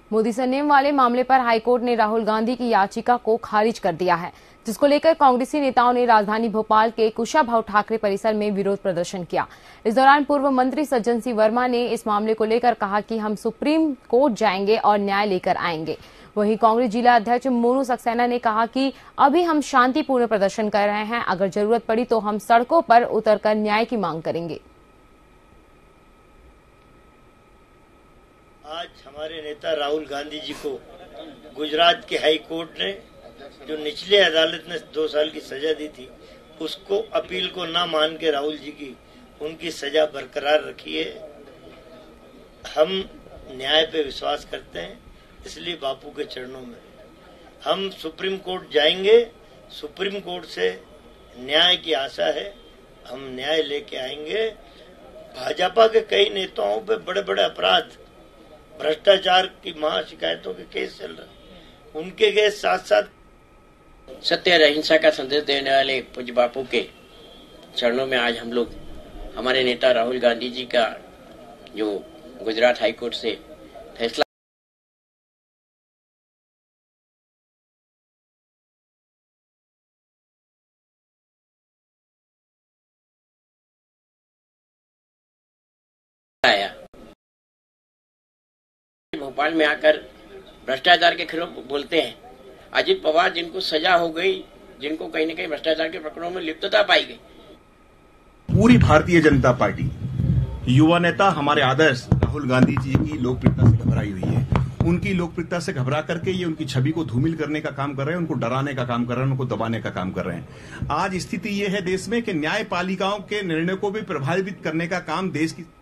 Modi surname वाले मामले पर हाईकोर्ट ने राहुल गांधी की याचिका को खारिज कर दिया है, जिसको लेकर कांग्रेसी नेताओं ने राजधानी भोपाल के कुशाभाऊ ठाकरे परिसर में विरोध प्रदर्शन किया। इस दौरान पूर्व मंत्री सज्जन सिंह वर्मा ने इस मामले को लेकर कहा कि हम सुप्रीम कोर्ट जाएंगे और न्याय लेकर आएंगे। वहीं कांग्रेस जिला अध्यक्ष मोनू सक्सेना ने कहा कि अभी हम शांतिपूर्ण प्रदर्शन कर रहे हैं, अगर जरूरत पड़ी तो हम सड़कों पर उतरकर न्याय की मांग करेंगे। आज हमारे नेता राहुल गांधी जी को गुजरात के हाई कोर्ट ने जो निचले अदालत ने 2 साल की सजा दी थी, उसको अपील को ना मान के राहुल जी की उनकी सजा बरकरार रखी है। हम न्याय पे विश्वास करते हैं, इसलिए बापू के चरणों में हम सुप्रीम कोर्ट जाएंगे। सुप्रीम कोर्ट से न्याय की आशा है, हम न्याय लेके आएंगे। भाजपा के कई नेताओं पे बड़े बड़े अपराध, भ्रष्टाचार की महा शिकायतों के केस चल रहे, उनके केस साथ साथ सत्य और अहिंसा का संदेश देने वाले पूज्य बापू के चरणों में आज हम लोग हमारे नेता राहुल गांधी जी का जो गुजरात हाई कोर्ट से फैसला आया, भोपाल में आकर भ्रष्टाचार के खिलाफ बोलते हैं। अजित पवार जिनको सजा हो गई, जिनको कहीं न कहीं भ्रष्टाचार के प्रकरणों में लिप्तता पाई गई। पूरी भारतीय जनता पार्टी, युवा नेता हमारे आदर्श राहुल गांधी जी की लोकप्रियता से घबराई हुई है। उनकी लोकप्रियता से घबरा करके ये उनकी छवि को धूमिल करने का काम कर रहे हैं, उनको डराने का काम कर रहे हैं, उनको दबाने का काम कर रहे हैं। आज स्थिति ये है देश में कि न्यायपालिकाओं के निर्णय को भी प्रभावित करने का काम देश की